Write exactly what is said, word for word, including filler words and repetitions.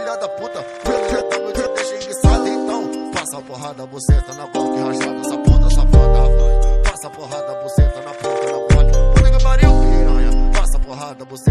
filha da puta. Então eu te deixo enguiçado, então. Passa a porrada, buceta na boca rajada. Essa puta safada, passa a porrada, buceta na ponta, na pode. Puta que pariu, piranha. Passa a porrada, buceta.